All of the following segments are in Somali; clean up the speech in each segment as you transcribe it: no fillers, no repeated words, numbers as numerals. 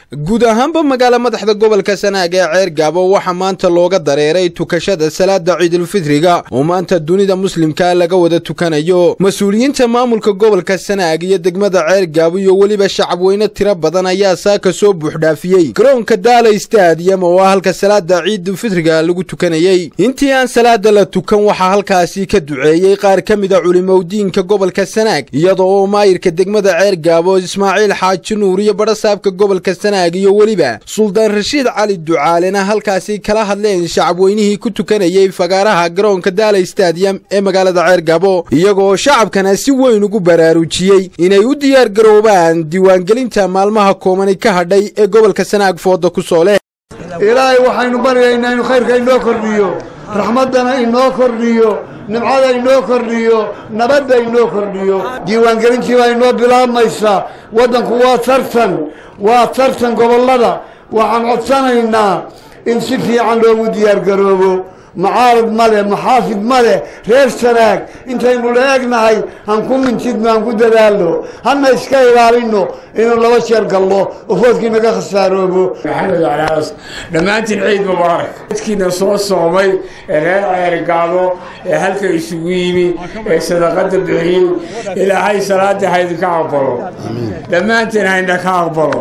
guud ahaanba magaala madaxda gobolka Sanaag ee Ceergaabo waxa maanta looga dareeray tukashada salaada Ciidul Fitriga oo maanta dunida muslimka laga wada tukanayo mas'uuliyiinta maamulka gobolka Sanaag iyo degmada Ceergaabo iyo waliba shacab weyne tiro badan ayaa saaka soo buuxdhaafiyay garoonka Daala Stadium oo halka salaada Ciidul Fitriga lagu tukanayay intii aan salaada la tukan waxa halkaasi ka duceeyay qaar kamid ah culimadiinka gobolka Sanaag iyadoo maayirka degmada Ceergaabo Ismaaciil Xaaji Nuur iyo barasaabka gobolka Sanaag iyo waliba Suldaan Rashiid Cali Ducaalena halkaasi kala hadleen shacab weynihii ku tukanayay fagaaraha garoonka Daala Stadium ee magaalada Ceergaabo iyagoo shacabkana si weyn ugu baraarujiyay inay u diyaar garoobaan diiwaangelinta maalmaha kooban ka hadhay ee gobolka Sanaag foodo ku soo leh ilaahay waxaynu baryaynaa inuu khayrka inoo kordhiyo raxmadana inoo kordhiyo nimcada inoo kordhiyo nabadda inoo kordhiyo diiwaangelintii baa inoo bilaabmaysa waddanku waa tartan gobollada waxaan codsanaynaa in si fiican loogu diyaar garoobo معارض ماله محافظ ماله رير سناك انت انو لاقناهي هنكون من تدنا هنكون دلالو هنا اسكاي لارينو انو لو شرق الله وفوتكي نقا خساروبو محمد علاس لما انت العيد مبارك كينا صوص صومي رير عيرقالو هلكا يسويني صدقات الدعين الى هاي صلاة هاي كعبرو لما انت هاي كعبرو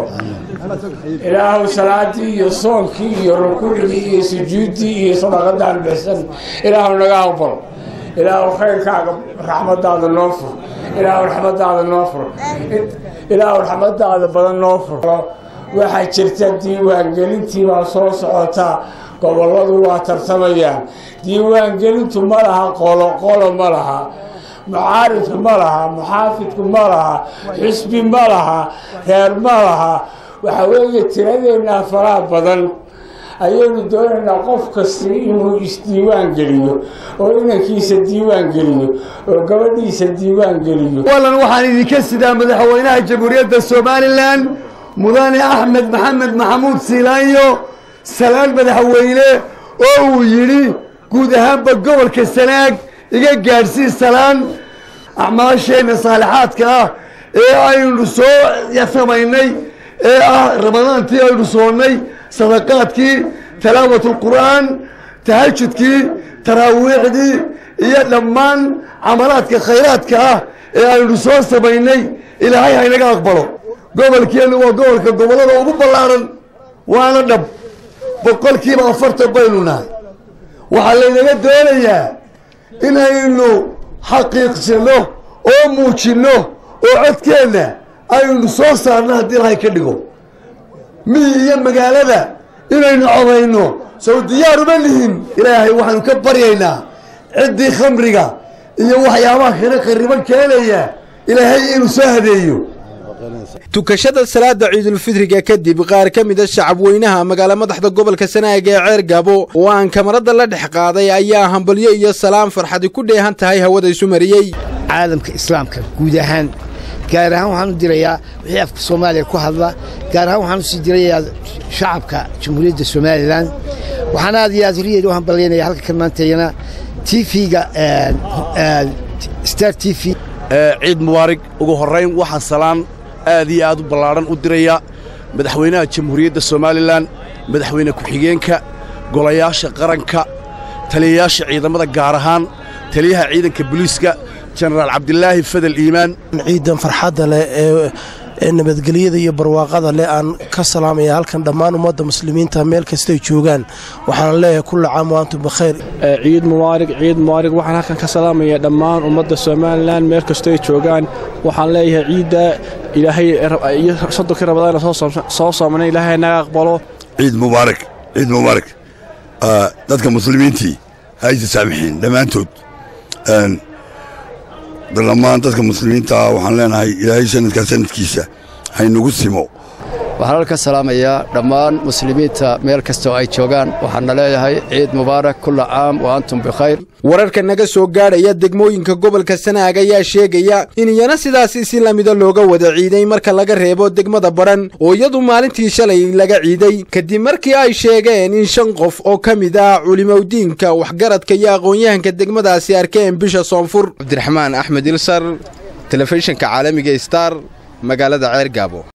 إلهو صلاتي يصومكي يركوعي سجودي صدقات البحسن إلهو نقابل إلهو خير كعب رحمة هذا النوفر إلهو رحمة هذا النوفر إلهو رحمة هذا بدن النوفر waxay jirta diiwaangelintii baa soo socota goboladu waa tartamayaan diiwaangelintu ma laha qolo ma laha معارف مالها محافظ مالها حسبي مالها خير مالها وحوالي ترادينا فراد بدن أيضا دورنا قف كسي إنه يستيوان قليو وإنه كيس الديوان قليو وقبديس الديوان قليو والله نوحاني ذي كسي مدحوينها جمهورية الصومال الآن مداني أحمد محمد محمود سيلايو سلام مدحوينه أو يري قود أهم بقول كالسناك إيجا جارسي سلام أعمال شيء صالحات كه أيون سو يفهميني رمضان تي أيون سوني صدقات كي تلاوة القرآن تهجد كي تراويح دي لمان عملات كخيرات كه أيون سو سبيني إلى هاي نجا أقبله قبل كي اللي هو قبل كقبله لو ببلارن وأنا دب بقول كي ما فرت بيننا وحلينا الدنيا إنه حقيقة له أو موجله أو عدكنا أي نصوص أنا هدي راي كلهم مية مقالة إنه عضينه سو ديار منهم إلهي وحن كبرينا عدي خمرقة إيه وحيا ما خير قريبا كاليا إلهي إنه سهديو tukashada salaada Ciidul Fitriga kadib qaar kamid ah shacab weynaha magaala madaxda gobolka Sanaag ee Ceergaabo oo aan kamarada la dhex qaaday ayaa hambalyo iyo salaam farxad ku dheehan tahay hawada isu mariyay caalamka islaamka guud ahaan gaar ahaan waxaan u dirayaa wixii afka Soomaaliya ku hadla gaar ahaan waxaan u sii dirayaa shacabka Jamhuuriyadda Soomaaliland waxaan aad iyo aad u hambalyeynaya halka maantayna TV-ga Star TV ciid mubaarak ugu horeyn waxaan salaam aad iyo aad u ballaaran u diraya madaxweynaha Jamhuuriyadda Soomaaliland madaxweyne ku-xigeenka golayaasha qaranka taliyayaasha ciidamada gaar ahaan taliyaha ciidanka booliiska General Cabdilaahi Fadal Iimaan ciidan farxada leh ee nabadgelyada iyo barwaaqada leh aan ka salaamaya halkan dhammaan ummadda muslimiinta meel kasta ay joogaan waxaan leeyahay kullu caam wa antum bikhair ciid mubaarak waxaan halkan ka salaamaya dhammaan ummadda Soomaaliland meel kasta ay joogaan waxaan leeyahay ciida ilaahay iyo saddex Ramadaan soo soomanay ilaahay naga aqbalo ciid mubaarak dadka muslimiintii hay saamixin dhamaantood dhammaan dadka muslimiinta waxaan leenahay ilaahay sanadkiisa haynugu simo waxaan ka salaamayaa dhammaan muslimiinta meel kasta oo ay joogaan waxaan leeyahay ciid mubaarak kullu caam wa antum bikhair wararka naga soo gaaraya degmooyinka gobolka Sanaag ayaa sheegaya in iyana sidaas si lamida looga wada ciiday marka laga reebo degmada Baran oo iyadu maalintii shalay laga ciiday kadib markii ay sheegeen in 5 qof oo kamid ah culimadiinka waxgaradka iyo aqoon-yahanka degmadaasi arkeen bisha Soonfur Cabdiraxmaan Axmed Ilsar telefishinka caalamiga Star magaalada Ceergaabo